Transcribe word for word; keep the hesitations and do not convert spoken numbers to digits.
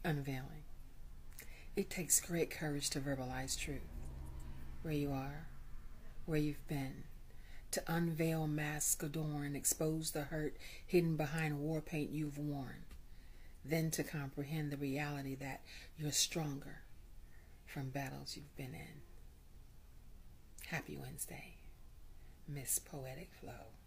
Unveiling. It takes great courage to verbalize truth. Where you are, where you've been, to unveil, mask, adorn, expose the hurt hidden behind war paint you've worn, then to comprehend the reality that you're stronger from battles you've been in. Happy Wednesday, Miss Poetic Flow.